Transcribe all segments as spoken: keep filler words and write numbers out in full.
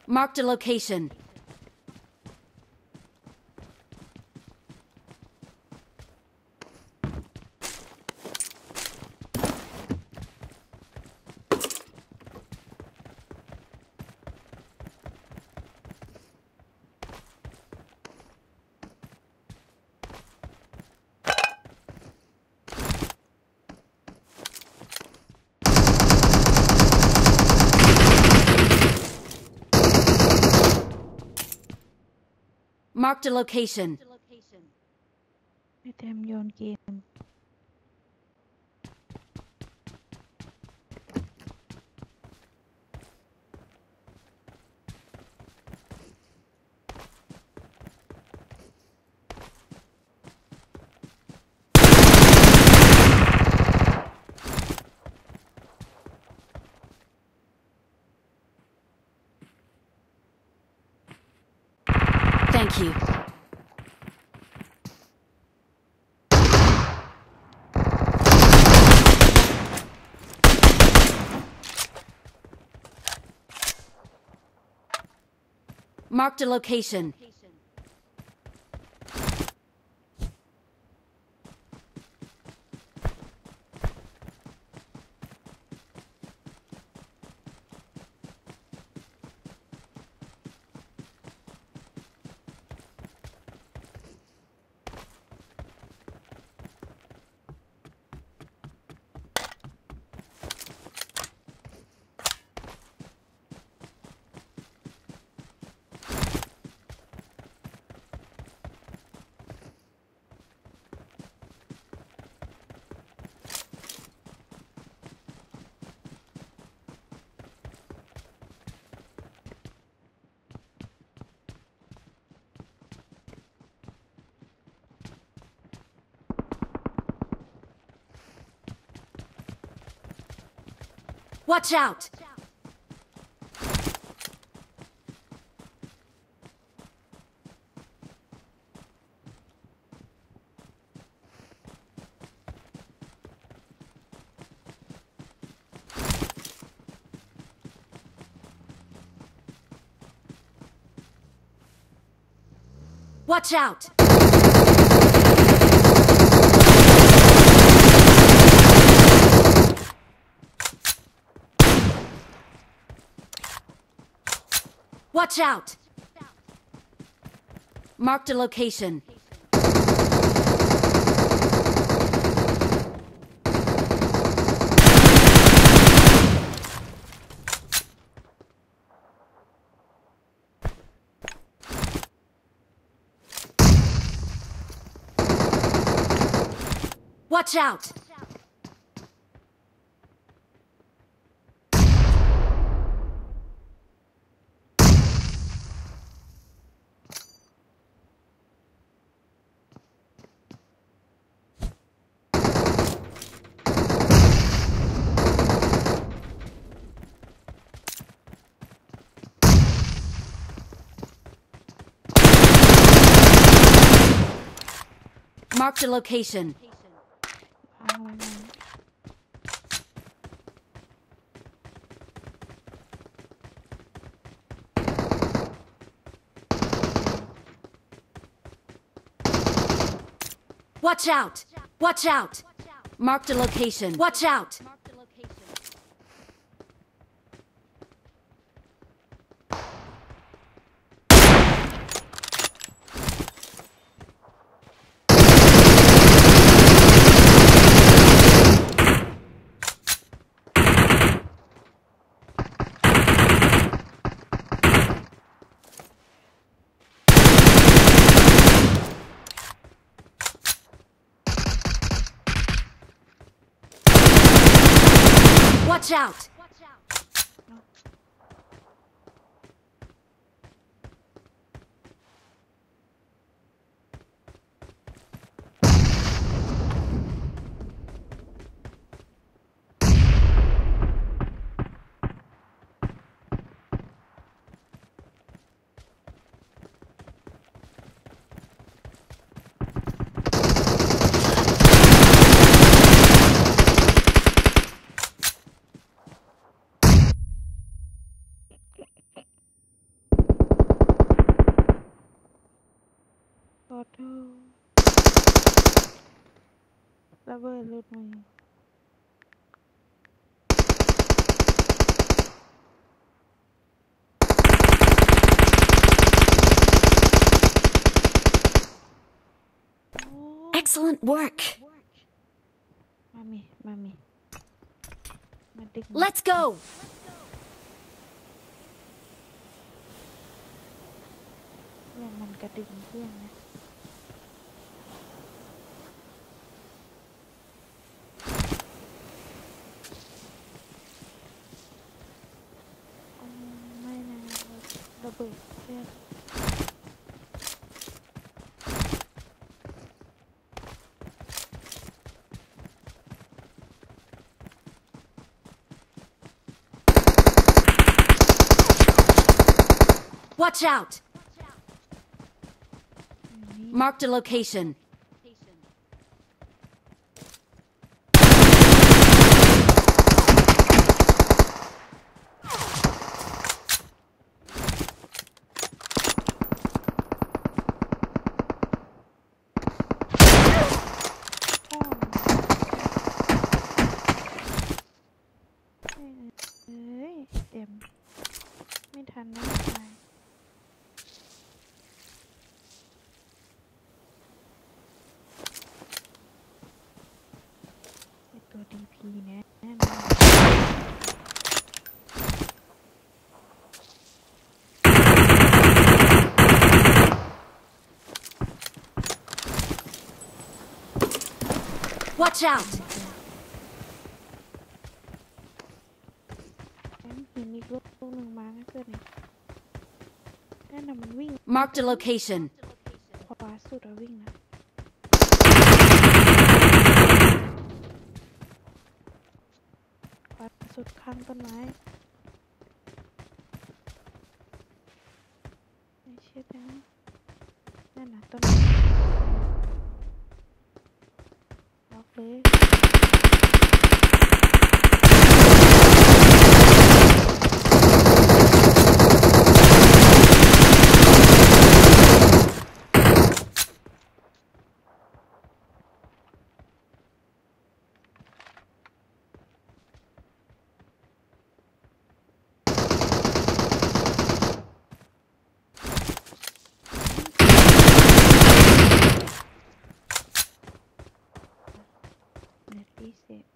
Marked a location. Marked a location. ไอเทมโยนเกม Thank you. Marked a location. Watch out! Watch out! Watch out! Marked a location. Watch out! Marked a location. เอาไว้ไว้ Watch out! Watch out! Marked a location. Watch out! Watch out! อโทษระเบิดหลุดมือ Excellent work. มามีมามีมาดึง Let's go. เพื่อนมันกระดึงเพื่อนนะอ๋อไม่นะระเบิดเพื่อน Watch out. อยู่นี่ Marked a location. เอ้ยเต็มไม่ทันนะตายไอตัว ดี พี เนี่ยแน่นอน Watch out. งั้นหินอีกลูกหนึ่งมานะเพื่อนเนี่ยนั่นน่ะมันวิ่ง Marked a location. ขวาสุดอะวิ่งนะขวาสุดข้างต้นไม้ไม่เชื่อนะนั่นน่ะต้นไม้ล็อกเลย เน็ตรีเซ็ต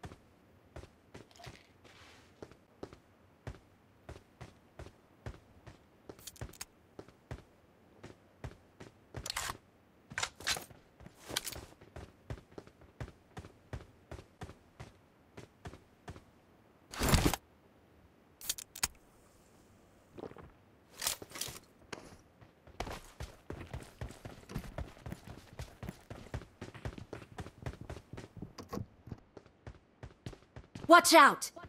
Watch out.